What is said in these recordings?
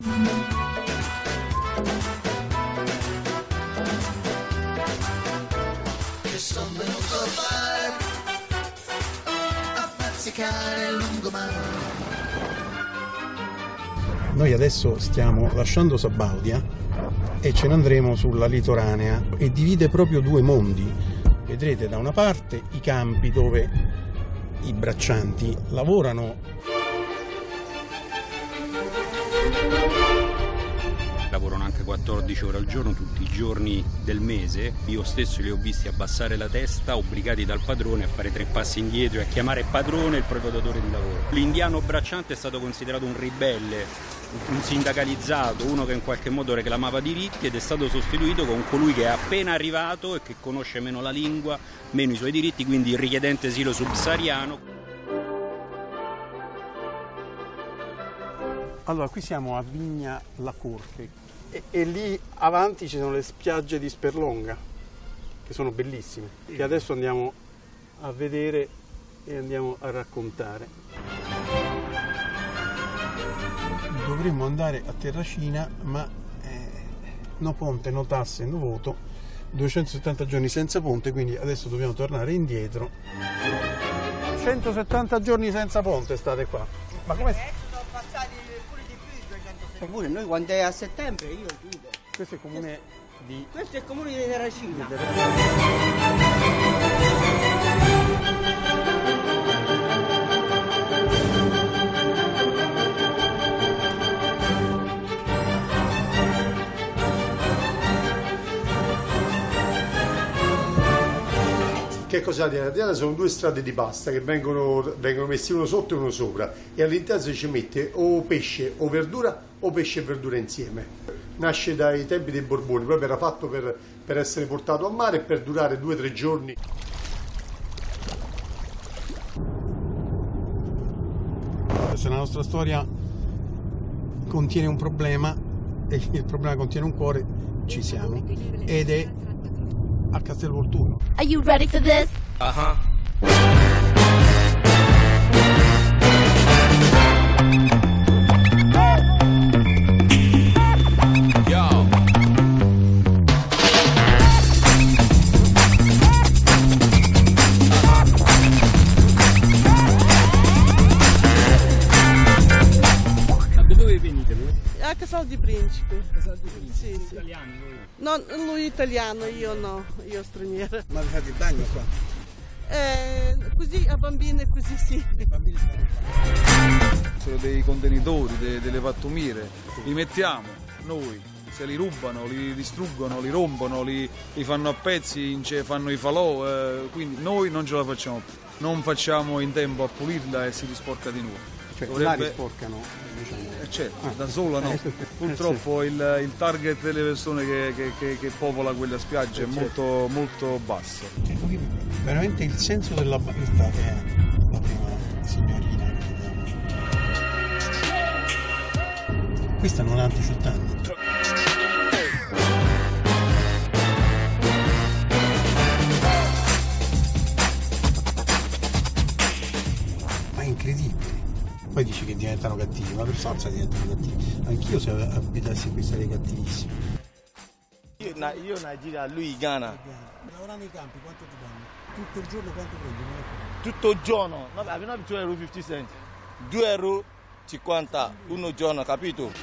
Che son venuto a fare a bazzicare il lungomare. Noi adesso stiamo lasciando Sabaudia e ce ne andremo sulla litoranea e divide proprio due mondi. Vedrete da una parte i campi dove i braccianti lavorano. Lavorano anche 14 ore al giorno, tutti i giorni del mese. Io stesso li ho visti abbassare la testa, obbligati dal padrone a fare 3 passi indietro e a chiamare padrone il proprio datore di lavoro. L'indiano bracciante è stato considerato un ribelle, un sindacalizzato, uno che in qualche modo reclamava diritti, ed è stato sostituito con colui che è appena arrivato e che conosce meno la lingua, meno i suoi diritti, quindi il richiedente asilo subsahariano. Allora, qui siamo a Vigna La Corte e lì avanti ci sono le spiagge di Sperlonga, che sono bellissime, che adesso andiamo a vedere e andiamo a raccontare. Dovremmo andare a Terracina, ma no ponte, no tasse, no voto, 270 giorni senza ponte, quindi adesso dobbiamo tornare indietro. 170 giorni senza ponte state qua. Ma come? Sono passati pure di più i 270. Pure noi quando è a settembre io chiudo. Questo è il comune di... Questo è il comune di Terracina. Che cos'è la Diana? La Diana sono 2 strade di pasta che vengono messi uno sotto e uno sopra, e all'interno ci mette o pesce o verdura o pesce e verdura insieme. Nasce dai tempi dei Borboni, proprio era fatto per essere portato a mare e per durare 2 o 3 giorni. Se la nostra storia contiene un problema e il problema contiene un cuore, ci siamo, ed è a Castelvolturno. Are you ready for this? Yo. Da dove venite voi? A Casal di Principe. Casal di Principe? Sì, sì. Italiani voi? No, lui italiano, io no, io straniera. Ma fate il bagno qua? Così a bambine, così sì. Sono dei contenitori, delle pattumiere, li mettiamo noi, se li rubano, li distruggono, li rompono, li fanno a pezzi, fanno i falò, quindi noi non ce la facciamo più, non facciamo in tempo a pulirla e si risporca di nuovo. Cioè, là risporcano, diciamo. Certo, da sola no. Purtroppo il target delle persone che popola quella spiaggia è molto, molto basso. Veramente il senso della questa è la prima signorina che vediamo. Questa non ha antisultanti. Ma è incredibile. Poi dici che diventano cattivi, ma per forza diventano cattivi. Anch'io se abitassi qui sarei cattivissimo. Io Nigeria, lui Ghana. Lavorando nei campi quanto ti danno? Tutto il giorno quanto prendi? Tutto il giorno. No, abbiamo 2,50 €. 2,50 € un giorno, capito?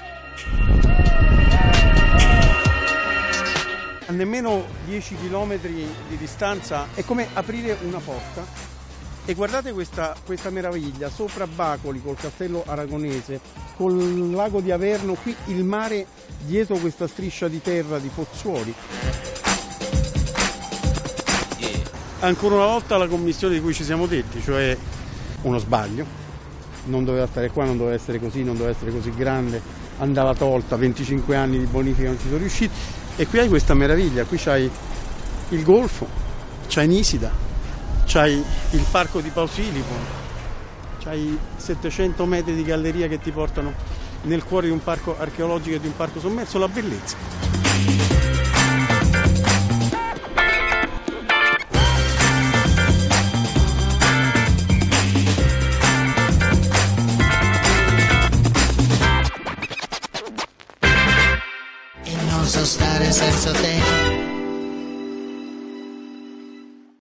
A nemmeno 10 km di distanza è come aprire una porta. E guardate questa meraviglia, sopra Bacoli col castello aragonese, col lago di Averno, qui il mare dietro questa striscia di terra di Pozzuoli. Ancora una volta la commissione di cui ci siamo detti, cioè uno sbaglio, non doveva stare qua, non doveva essere così, non doveva essere così grande, andava tolta, 25 anni di bonifica non ci sono riusciti, e qui hai questa meraviglia, qui c'hai il golfo, c'hai Nisida, c'hai il parco di Pausilipo, c'hai 700 metri di galleria che ti portano nel cuore di un parco archeologico e di un parco sommerso, la bellezza. so stare senza te.